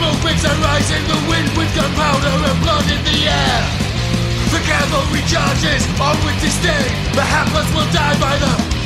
smoke makes a rise in the wind with gunpowder and blood in the air. The cavalry charges, on with disdain. The Hamlets will die by the